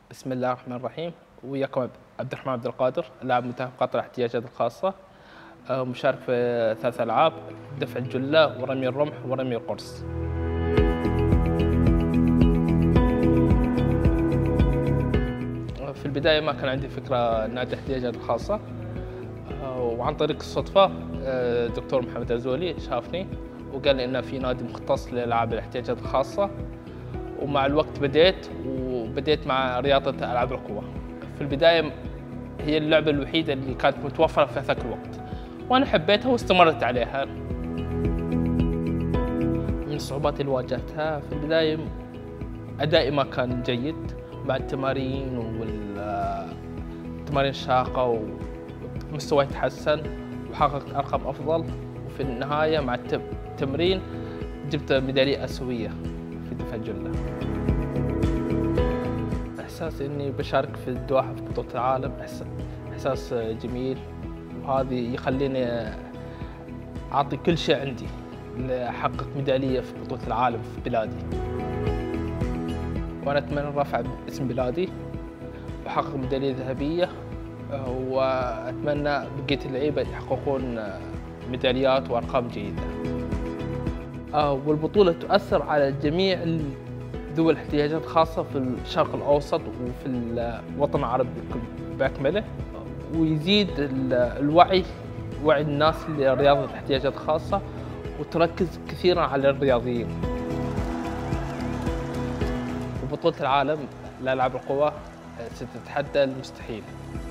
بسم الله الرحمن الرحيم. وياكم عبد الرحمن عبد القادر، لاعب منتخب قطر الاحتياجات الخاصة، مشارك في 3 ألعاب: دفع الجلة ورمي الرمح ورمي القرص. في البداية ما كان عندي فكرة نادي الاحتياجات الخاصة، وعن طريق الصدفة دكتور محمد عزولي شافني وقال لي إن في نادي مختص لألعاب الاحتياجات الخاصة، ومع الوقت بديت مع رياضة ألعاب القوى. في البداية هي اللعبة الوحيدة اللي كانت متوفرة في ذاك الوقت، وأنا حبيتها واستمرت عليها. من الصعوبات اللي واجهتها في البداية أدائي ما كان جيد مع التمارين والتمارين الشاقة، ومستواي تحسن وحققت أرقام أفضل، وفي النهاية مع التمرين جبت ميدالية آسيوية في دفع الجلة. إحساس إني بشارك في الدوحة في بطولة العالم إحساس جميل، وهذه يخليني أعطي كل شيء عندي لأحقق ميدالية في بطولة العالم في بلادي. وأنا أتمنى رفع اسم بلادي وأحقق ميدالية ذهبية، وأتمنى بقية اللعيبة يحققون ميداليات وأرقام جيدة. والبطولة تؤثر على جميع ذوي الاحتياجات الخاصة في الشرق الأوسط وفي الوطن العربي بأكمله، ويزيد وعي الناس لرياضة الاحتياجات الخاصة، وتركز كثيرا على الرياضيين. وبطولة العالم لألعاب القوى ستتحدى المستحيل.